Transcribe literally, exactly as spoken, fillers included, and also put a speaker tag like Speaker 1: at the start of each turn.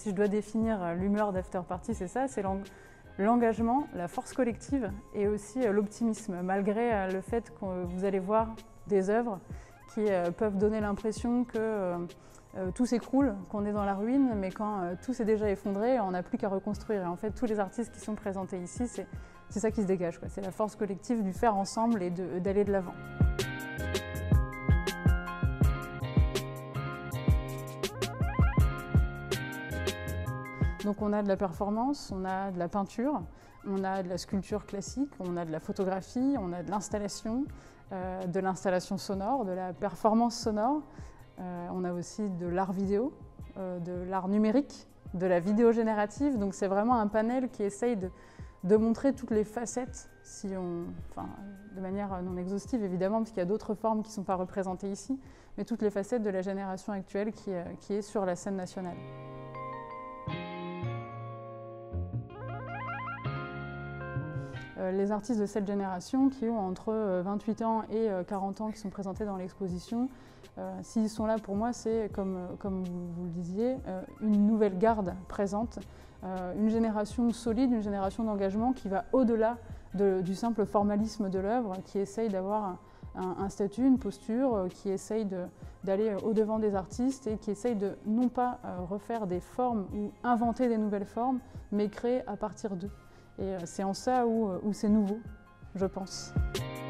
Speaker 1: Si je dois définir l'humeur d'After Party, c'est ça, c'est l'engagement, la force collective et aussi l'optimisme, malgré le fait que vous allez voir des œuvres qui peuvent donner l'impression que tout s'écroule, qu'on est dans la ruine, mais quand tout s'est déjà effondré, on n'a plus qu'à reconstruire. Et en fait, tous les artistes qui sont présentés ici, c'est ça qui se dégage, c'est la force collective du faire ensemble et d'aller de l'avant. Donc on a de la performance, on a de la peinture, on a de la sculpture classique, on a de la photographie, on a de l'installation, euh, de l'installation sonore, de la performance sonore. Euh, on a aussi de l'art vidéo, euh, de l'art numérique, de la vidéo générative. Donc c'est vraiment un panel qui essaye de, de montrer toutes les facettes, si on, enfin, de manière non exhaustive évidemment, parce qu'il y a d'autres formes qui ne sont pas représentées ici, mais toutes les facettes de la génération actuelle qui, qui est sur la scène nationale. Les artistes de cette génération qui ont entre vingt-huit ans et quarante ans qui sont présentés dans l'exposition, euh, s'ils sont là pour moi, c'est comme, comme vous le disiez, euh, une nouvelle garde présente, euh, une génération solide, une génération d'engagement qui va au-delà de, du simple formalisme de l'œuvre, qui essaye d'avoir un, un statut, une posture, qui essaye d'aller au-devant des artistes et qui essaye de non pas euh, refaire des formes ou inventer des nouvelles formes, mais créer à partir d'eux. Et c'est en ça où, où c'est nouveau, je pense.